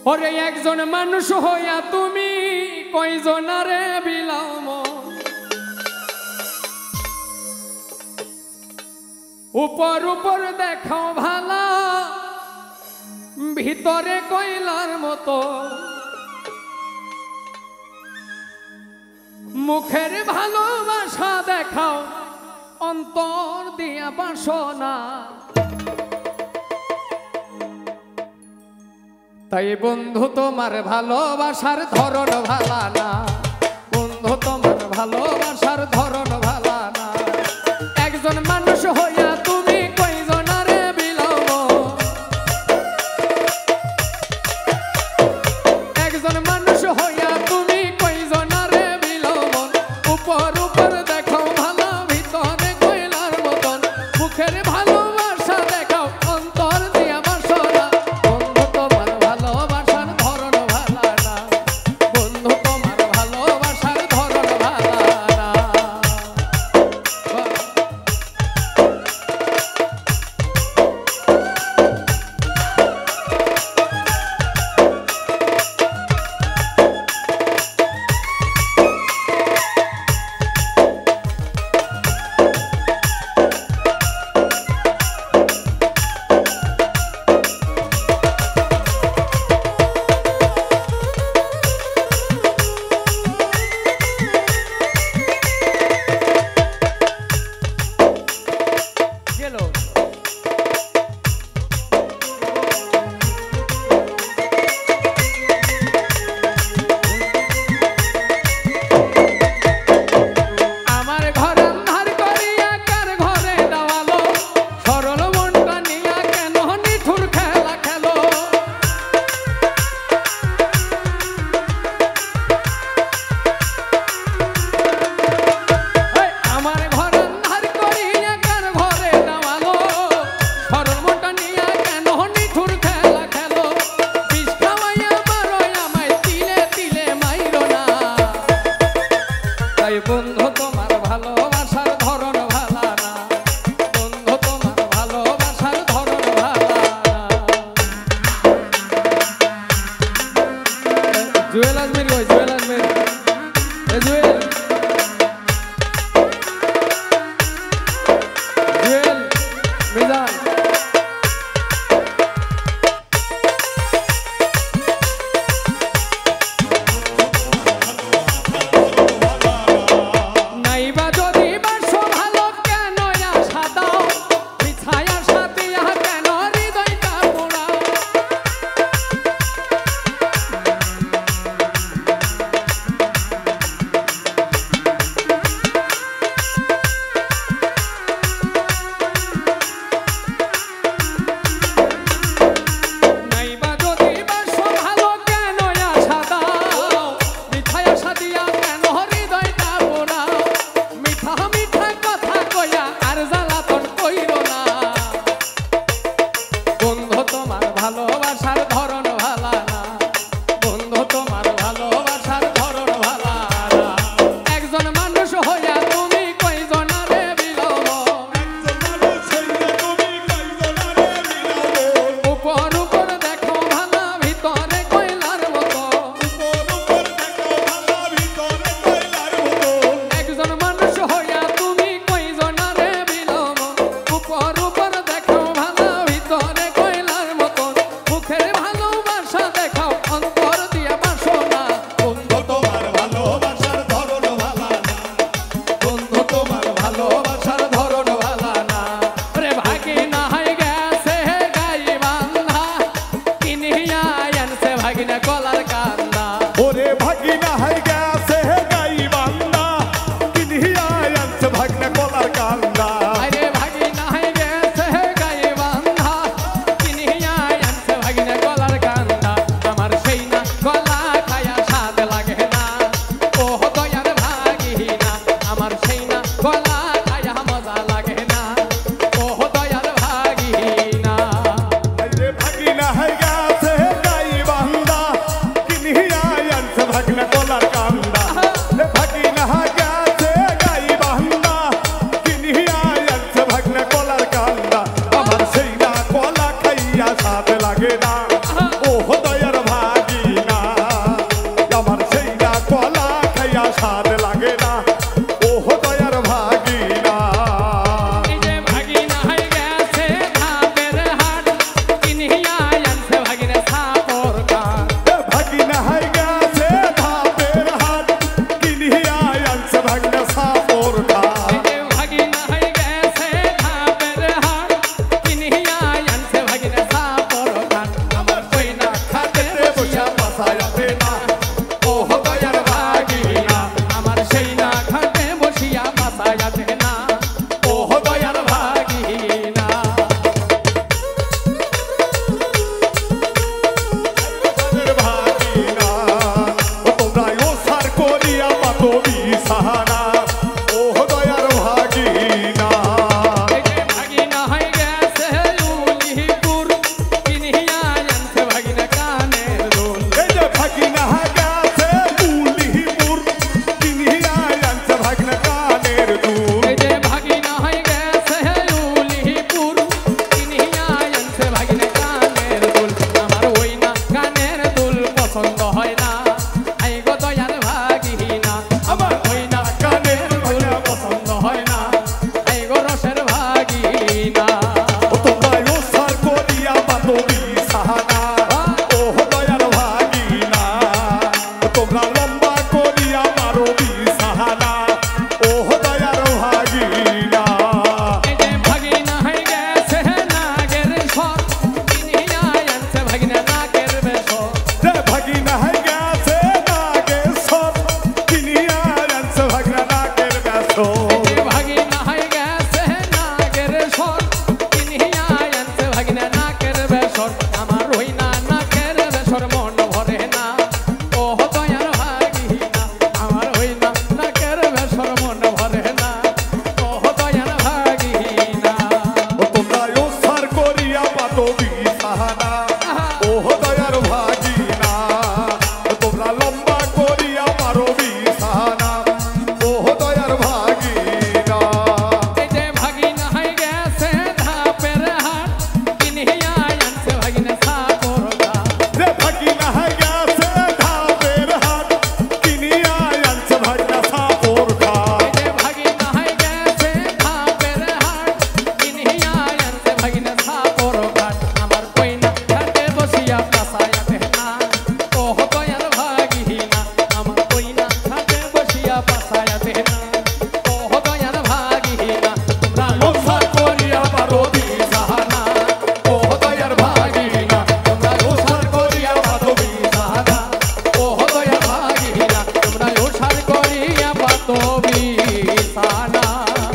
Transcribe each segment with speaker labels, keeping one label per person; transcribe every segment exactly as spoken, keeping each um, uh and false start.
Speaker 1: ওরে একজন মানুষ হইয়া তুমি কয়জনারে বিলাও উপর উপর দেখাও ভালা ভিতরে কয়লার মতো মুখের ভালোবাসা দেখাও অন্তর দিয়া বাসনা তাই বন্ধু তোমার ভালোবাসার ধরন ভালা না বন্ধু তোমার ভালোবাসার ধরন ভালা না একজন মানুষ হইয়া তুমি কয়জনারে বিলাও একজন মানুষ হইয়া তুমি কয়জনারে বিলাও উপর উপর দেখো ভালো ভিতরে কয়লার মতন মুখের ভালোবাসা দেখাও অন্তর দিয়া বাসনা বন্ধু তোমার ভালোবাসার ধরন ভালা না বন্ধু তোমার ভালোবাসার ধরন ভালা না বন্ধু তোমার ভালোবাসার ধরন ভালা না বন্ধু তোমার ভালোবাসার ধরন ভালা না জুয়েল আজমের কই জুয়েল আজমের এ জুয়েল জুয়েল মিজান ভালোবাসার ধরন ভালা না বন্ধু তোমার ভালোবাসার ধরন ভালা না একজন মানুষ হইয়া তুমি কয়জনারে বিলাও উপর উপর দেখো ভালা ভিতরে কয়লার মতো একজন মানুষ হইয়া তুমি কয়জনারে বিলাও উপর উপর দেখো ভালা ভিতরে মুখের ভালোবাসা দেখাও অন্তর দিয়া বাসনা বন্ধু তোমার ভালোবাসার ধরন ভালা না বন্ধু তোমার ভালোবাসার ধরন ভালা না রে ভাগি না হাই গেছে গাই বান্ধা কিনিয়া আনছে ভাগিনা কলার কান্দা
Speaker 2: ওরে ভাগি না হাই গেছে গাই বান্ধা কিনিয়া আনছে ভাগিনা কলার কান্দা
Speaker 1: আরে ভাগি না হাই গেছে গাই বান্ধা কিনিয়া আনছে ভাগিনা কলার কান্দা আমার সেই না কলা খায়া স্বাদ লাগে না ও দয়ার ভাগিনা আমার সেই না কলা খায়া মজা লাগে না ও দয়ার ভাগিনা
Speaker 2: আরে ভাগি না হাই গেছে গাই বান্ধা কিনিয়া আনছে ভাগিনা কলার কান্দা রে ভাগি না হাই গেছে গাই বান্ধা কিনিয়া আনছে ভাগিনা কলার কান্দা আমার সেই না কলা খাইয়া স্বাদ লাগে না ও দয়ার ভাগ ভাত লাগে না ও দয়ার ভাগিনা
Speaker 1: এই যে ভাগিনা হয়ে গেছে ধাপের হাট কিনিয়া আনছে ভাগিনা সাপর কাঠ
Speaker 2: ভাগিনা হয়ে গেছে ধাপের হাট কিনিয়া আনছে ভাগিনা সাপর ঘাট
Speaker 1: এই যে ভাগিনা হয়ে গেছে ধাপের হাট কিনিয়া আনছে ভাগিনা সাপর কাঠ আমার কই না খাতে বসিয়া
Speaker 2: বাসায়াতে না
Speaker 1: ও দয়ার ভাগিনা আমার সেই না খাতে বসিয়া বাসায়াতে না ও দয়ার ভাগিনা
Speaker 2: দয়ার ভাগিনা ও তোমরা ওসার করিয়া পাতো বিছানা ও দয়ার ভাগিনা
Speaker 1: এই যে ভাগিনা হয়ে গেছে উলিপুর কিনিয়া আনছে ভাগিনা কানের দুল
Speaker 2: এই যে ভাগিনা গেছে উলিপুর কিনিয়া আনছে ভাগিনা কানের দুল
Speaker 1: এই যে ভাগিনা হয়ে গেছে উলিপুর কিনিয়া আনছে ভাগিনা কানের দুল আমার ওই না কানের দুল পছন্দ হয় না আই গো দয়ার ভাগিনা আমার ওই না কানের দুল পছন্দ হয় না আই গো রসের ভাগিনা
Speaker 2: ও তোমরা ওসার করিয়া পাতো বিছানা ও দয়ার ভাগিনা ও তোমরা লম্বা করিয়া মারো বিছানা ও দয়ার ভাগিনা
Speaker 1: এই যে ভাগিনা হয়ে গেছে নাগের সর কিনিয়া আনছে ভাগিনা নাগের বেশর
Speaker 2: যে ভাগিনা গেছে নাগেশ্বর কিনিয়া আনছে ভাগিনা নাগের বেশর
Speaker 1: এই যে ভাগিনা হয়ে গেছে নাগের সর কিনিয়া আনছে ভাগিনা নাগের বেশর আমার ওই না নাগের বেশর মন ভরে না ও দয়ার ভাগিনা আমার ওই না নাগের বেশর মন ভরে না ও দয়ার ভাগিনা
Speaker 2: ও তোমরা ওসার করিয়া পাতো বিছানা ও দয়ার ভাগিনা ও তোমরা লম্বা করিয়া মারো বিছানা ও দয়ার ভাগিনা
Speaker 1: এই যে ভাগিনা হয়ে গেছে ধাপের হাট কিনিয়া আনছে ভাগিনা সাপর কাঠ
Speaker 2: যে ভাগিনা গেছে ধাপের হাট কিনিয়া আনছে ভাগিনা সাপর ঘাট
Speaker 1: এই যে ভাগিনা হয়ে গেছে ধাপের হাট কিনিয়া আনছে ভাগিনা সাপর কাঠ আমার কই না খাতে বসিয়া বাসায়াতে না ও দয়ার ভাগিনা আমার কই না খাতে বসিয়া বাসায়াতে না ও দয়ার ভাগিনা তোমরা লোসার করিয়া পারো বিছানা ও দয়ার ভাগিনা তোমরা লোসার করিয়া পারো বিছানা ও দয়ার ভাগিনা তোমরা লোসার করিয়া পারো বিছানা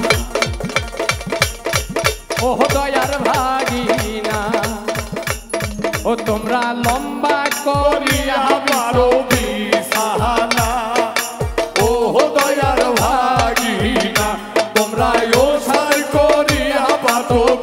Speaker 1: ও দয়ার ভাগিনা ও তোমরা লম্বা করিয়া
Speaker 2: মারো বিছানা ও দয়ার ভাগিনা তোমরা ওসার করিয়া পাতো